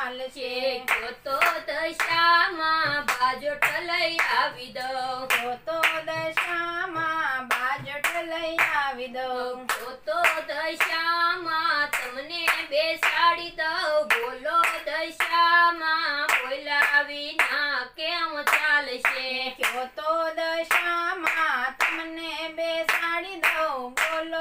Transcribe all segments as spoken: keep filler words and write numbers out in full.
ચાલશે તો દશામાં બાજોટ લઈ આવી દઉં તો દશામાં બાજોટ લઈ આવી દઉં તો દશામાં તમને બેસાડી દઉં બોલો દશામાં બોલ્યા વિના કેમ ચાલશે તો દશામાં તમને બેસાડી દઉં બોલો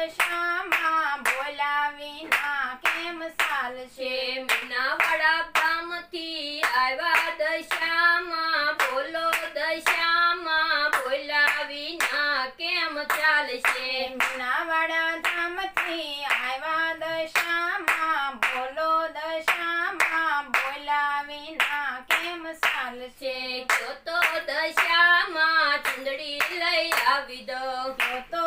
દશામાં બોલ્યા વિના કેમ ચાલશે મીનાવાડા ગામથી આવ્યા દશામાં બોલો દશામાં બોલ્યા વિના કેમ ચાલશે મીનાવાડા ધામથી આવ્યા દશામાં બોલો દશામાં બોલ્યા વિના કેમ ચાલશે તો દશામાં ચંદડી લઈ આવી દઉં તો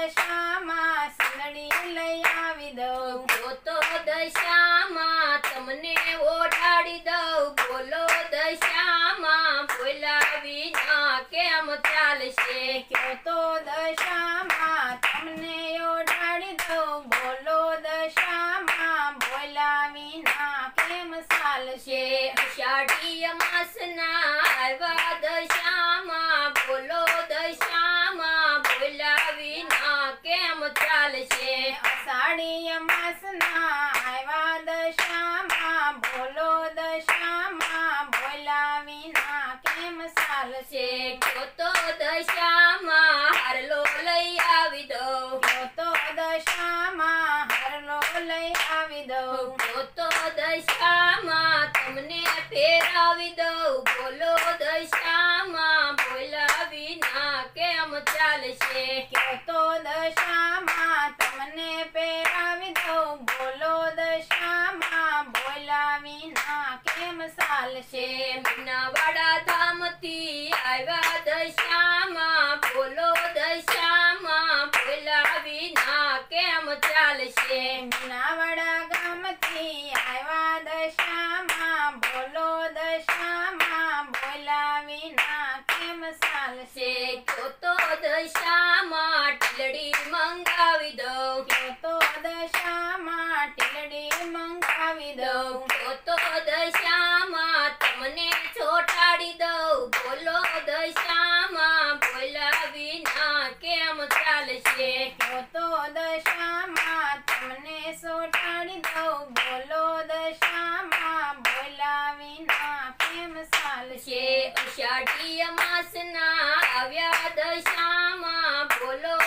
દશામાં ચંદડી લઈ આવી દઉં તો દશામાં તમને ઓઢાડી દઉં બોલો દશામાં બોલ્યા વિના કેમ ચાલશે તો દશામાં તમને ઓઢાડી દઉં બોલો દશામાં બોલ્યા વિના કેમ ચાલશે અષાઢી અમાસના આવ્યા દશામાં બોલો દશામાં બોલ્યા વિના કેમ ચાલશે અષાઢી અમાસના આવ્યા દશામાં બોલો દશામાં બોલ્યા વિના કેમ ચાલશે તો દશામાં હારલો લઈ આવી દઉં તો દશામાં હારલો લઈ આવી દઉં તો દશામાં તમને ફેરવી દઉં બોલો દશામાં બોલ્યા વિના કેમ ચાલશે તો દશામાં તમને પહેરાવી દઉં બોલો દશામાં બોલ્યા વિના કેમ ચાલશે મીનાવાડા ધામથી આવ્યા દશામાં બોલો દશામાં બોલ્યા વિના કેમ ચાલશે મીનાવાડા ગામથી આવ્યા દશામાં બોલો દશામાં બોલ્યા વિના કેમ ચાલશે તો દશામાં ટીલડી મંગાવી દઉં તો દશામાં ટીલડી મંગાવી દઉં તો દશામાં તમને ચોટાડી દઉં બોલો દશામાં બોલ્યા વિના કેમ ચાલશે તો દશામાં તમને ચોટાડી દઉં બોલો દશામાં બોલ્યા વિના કેમ ચાલશે અષાઢી અમાસના આવ્યા દશામાં બોલો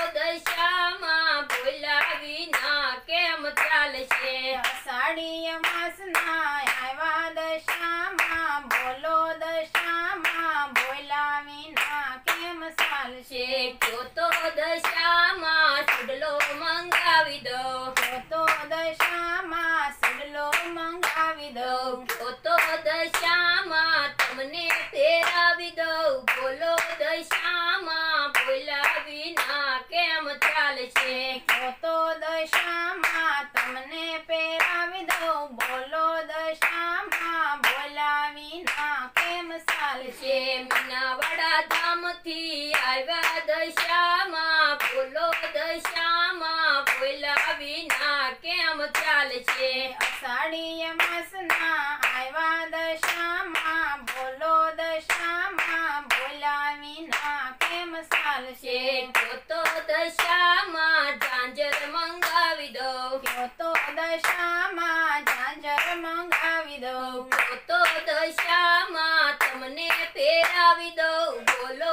દશામાં બોલ્યા વિના કેમ ચાલશે અષાઢી અમાસના આવ્યા દશામાં બોલો દશામાં બોલ્યા વિના કેમ ચાલશે તો દશામાં સુડલો મંગાવી દઉં તો દશામાં સુડલો મંગાવી દઉં તો દશામાં તમને ફેરવી દઉં બોલો દશામાં બોલ્યા વિના કેમ ચાલશે તો દશામાં તમને પહેરાવી દઉં બોલો દશામાં બોલ્યા વિના કેમ ચાલશે મીનાવાડા ધામથી આવ્યા દશામાં બોલો દશામાં બોલ્યા વિના કેમ ચાલશે અષાઢી અમાસના આવ્યા દશામાં બોલો દશામાં બોલ્યા વિના કેમ ચાલશે તો દશામાં ઝાંઝર મંગાવી દઉં તો દશામાં ઝાંઝર મંગાવી દઉં તો દશામાં તમને પહેરાવી દઉં બોલો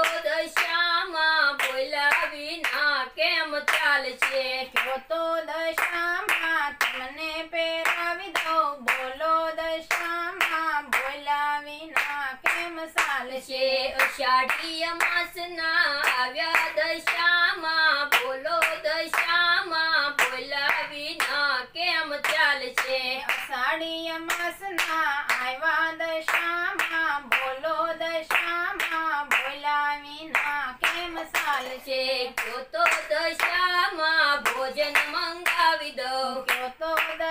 દશામાં બોલ્યા વિના કેમ ચાલશે તો દશામાં તમને પહેરાવી દઉં બોલો દશામાં બોલ્યા વિના કેમ ચાલશે અષાઢી અમાસના આવ્યા દશામાં બોલો દશામાં બોલ્યા વિના કેમ ચાલશે અષાઢી અમાસના આવ્યા દશામાં બોલો દશામાં બોલ્યા વિના કેમ ચાલશે તો દશામાં ભોજન મંગાવી દઉં તો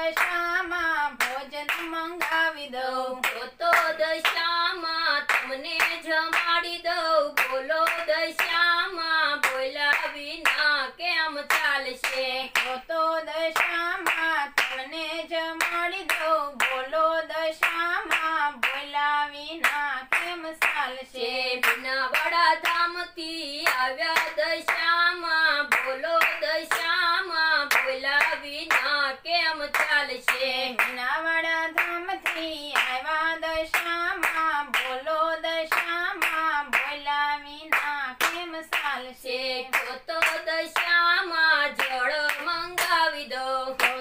દશામાં ભોજન મંગાવી દઉં તો દશામાં તમને જમાડી દઉં બોલો દશામાં બોલ્યા વિના કેમ ચાલશે તો દશામાં તમને જમાડી દઉં બોલો દશા મીનાવાડા ધામથી આવ્યા દશામાં બોલો દશામાં બોલ્યા વિના કેમ ચાલશે મીનાવાડા ધામથી આવ્યા દશામાં બોલો દશામાં બોલ્યા વિના કેમ ચાલશે તો તો દશામાં જળ મંગાવી દો